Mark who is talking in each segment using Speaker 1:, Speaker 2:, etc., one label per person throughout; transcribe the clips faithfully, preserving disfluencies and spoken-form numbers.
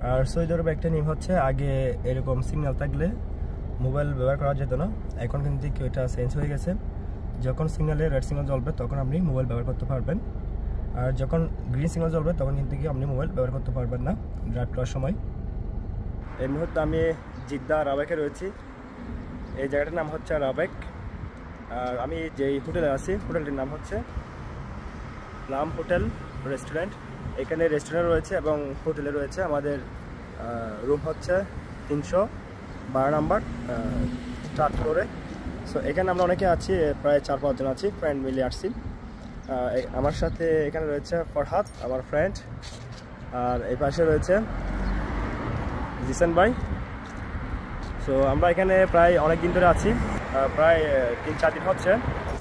Speaker 1: আর Saudi আরবে একটা নিয়ম হচ্ছে, আগে এরকম সিগন্যাল থাকলে মোবাইল ব্যবহার করা যেত না, এখন কিন্তু এটা চেঞ্জ হয়ে গেছে। যখন সিগন্যালে রেড সিগন্যাল জ্বলবে তখন আপনি মোবাইল ব্যবহার করতে পারবেন, আর যখন গ্রিন সিগন্যাল জ্বলবে তখন কিন্তু কি আপনি মোবাইল ব্যবহার করতে পারবেন না ড্রাইভ করার সময়। এই মুহূর্তে আমি জিদ্দা রাবেকে রয়েছি। এই জায়গাটার নাম হচ্ছে রাবেক। আর আমি যেই হোটেলে আছি হোটেলটির নাম হচ্ছে প্লাম হোটেল রেস্টুরেন্ট। এখানে রেস্টুরেন্ট রয়েছে এবং হোটেলে রয়েছে। আমাদের রুম হচ্ছে তিনশো বারো নাম্বার স্টার্ট ফ্লোরে। সো এখানে আমরা অনেকে আছি, প্রায় চার পাঁচজন আছি, ফ্রেন্ড মিলে আসছি। আমার সাথে এখানে রয়েছে ফরহাদ আমার ফ্রেন্ড, আর এই পাশে রয়েছে জিসান ভাই। সো আমরা এখানে প্রায় অনেক দিন ধরে আছি, প্রায় তিন চার দিন হচ্ছে।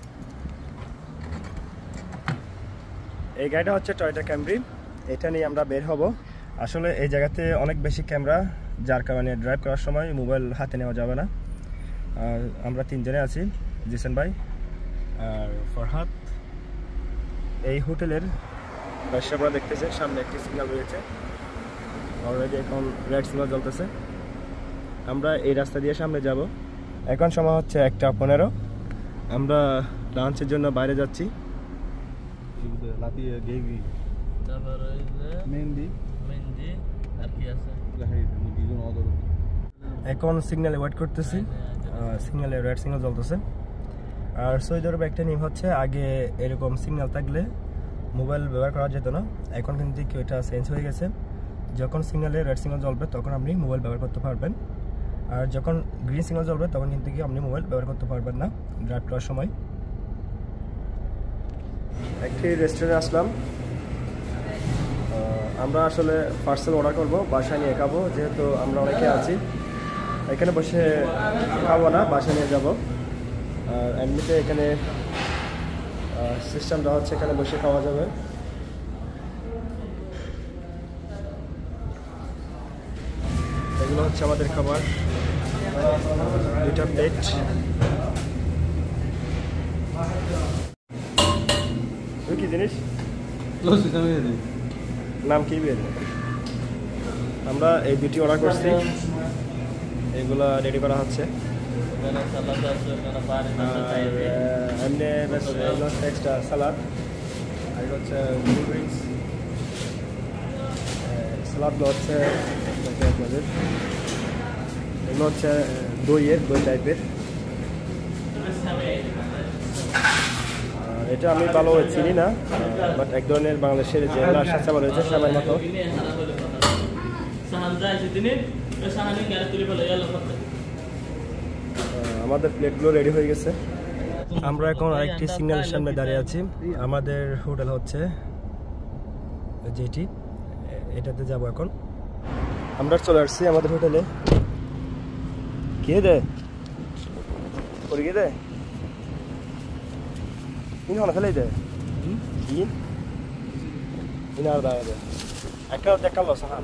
Speaker 1: এই গাড়িটা হচ্ছে টয়োটা ক্যামরি, এটা নিয়ে আমরা বের হব। আসলে এই জায়গাতে অনেক বেশি ক্যামেরা, যার কারণে ড্রাইভ করার সময় মোবাইল হাতে নেওয়া যাবে না। আর আমরা তিনজনে আছি, জিসান ভাই আর ফরহাদ। এই হোটেলের পাশে আমরা দেখতেছি সামনে একটি সিগন্যাল রয়েছে, অলরেডি এখন রেড সিগন্যাল জ্বলতেছে। আমরা এই রাস্তা দিয়ে সামনে যাব। এখন সময় হচ্ছে একটা পনেরো। আমরা লাঞ্চের জন্য বাইরে যাচ্ছি। এখন সিগন্যালে ওয়েট করতেছি, সিগন্যালে রেড সিগন্যাল জ্বলতেছে। আর সৌদি আরবে একটা নিয়ম হচ্ছে, আগে এরকম সিগন্যাল থাকলে মোবাইল ব্যবহার করা যেত না, এখন কিন্তু এটা চেঞ্জ হয়ে গেছে। যখন সিগন্যালে রেড সিগন্যাল জ্বলবে তখন আপনি মোবাইল ব্যবহার করতে পারবেন, আর যখন গ্রিন সিগন্যাল জ্বলবে তখন কিন্তু কি আপনি মোবাইল ব্যবহার করতে পারবেন না ড্রাইভ করার সময়। একটি রেস্টুরেন্টে আসলাম। আমরা আসলে পার্সেল অর্ডার করব, বাসায় নিয়ে খাবো, যেহেতু আমরা অনেকে আছি। এখানে বসে খাবো না, বাসায় নিয়ে যাব। আর এমনিতে এখানে সিস্টেমটা হচ্ছে এখানে বসে খাওয়া যাবে। এগুলো হচ্ছে আমাদের খাবার, দুইটা প্লেট। তুই কি জিনিস নাম কি বের? আমরা এই দুটি অর্ডার করছি, এগুলা রেডি করা হচ্ছে। এমনি এক্সট্রা সালাদ, আর হচ্ছে কোল্ড ড্রিঙ্কস। সালাদগুলো হচ্ছে আপনাদের, এগুলো হচ্ছে দইয়ের দই টাইপের। এটা আমি ভালো চিনি না, বাট এক ধরনের বাংলাদেশের যে লাশা চাওয়া রয়েছে সামের মতো। আমাদের প্লেটগুলো রেডি হয়ে গেছে। আমরা এখন আরেকটি সিগন্যালের সামনে দাঁড়িয়ে আছি। আমাদের হোটেল হচ্ছে যেটি, এটাতে যাব এখন। আমরা চলে আসছি আমাদের হোটেলে। কে দে করে কে দে ইন হন খেলে দে ইন ইন আর দাঁড়া দে একটা দেখা লো সাহান।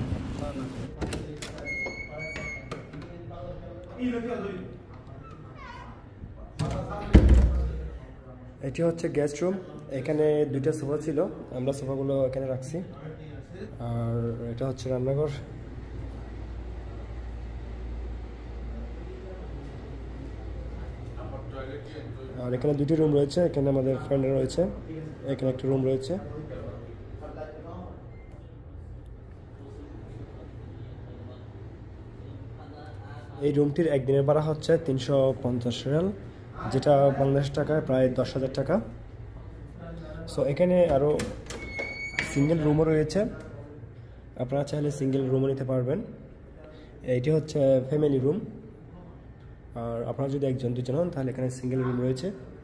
Speaker 1: এটি হচ্ছে গেস্ট রুম। এখানে দুইটা সোফা ছিল, আমরা সোফাগুলো এখানে রাখছি। আর এটা হচ্ছে রান্নাঘর। আর এখানে দুটি রুম রয়েছে, এখানে আমাদের ফ্রেন্ডরা রয়েছে, এখানে একটা রুম রয়েছে। এই রুমটির একদিনের ভাড়া হচ্ছে তিনশো পঞ্চাশ রিয়াল, যেটা বাংলাদেশ টাকায় প্রায় দশ হাজার টাকা। সো এখানে আরও সিঙ্গেল রুমও রয়েছে, আপনারা চাইলে সিঙ্গেল রুমও নিতে পারবেন। এইটি হচ্ছে ফ্যামিলি রুম। আর আপনারা যদি একজন দুজন হন তাহলে এখানে সিঙ্গেল রুম রয়েছে।